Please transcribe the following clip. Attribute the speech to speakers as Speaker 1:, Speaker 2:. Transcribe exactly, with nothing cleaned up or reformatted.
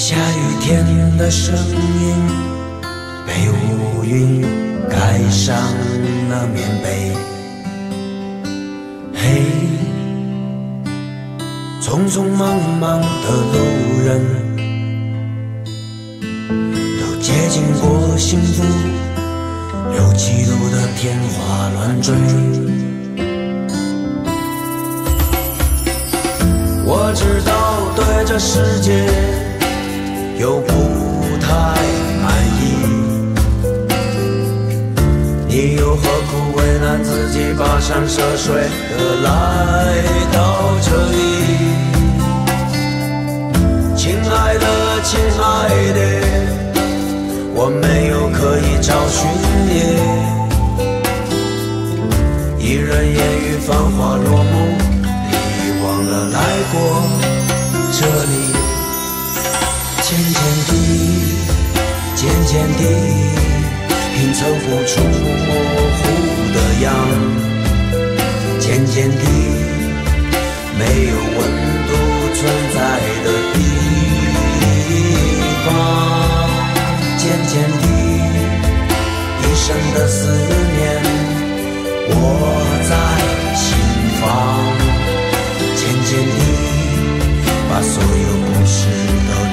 Speaker 1: 下雨天的声音被乌云盖上了棉被。嘿，匆匆忙忙的路人都接近过幸福，有几度的天花乱坠。我知道对这世界又不太满意，你又何苦为难自己跋山涉水的来到这里？亲爱的，亲爱的，我没有刻意找寻你，一人烟雨繁华落幕，你忘了来过这里。渐渐地，渐渐地，拼凑不出模糊的样。渐渐地，没有温度存在的地方。渐渐地，一生的思念握在心房。渐渐地，把所有故事都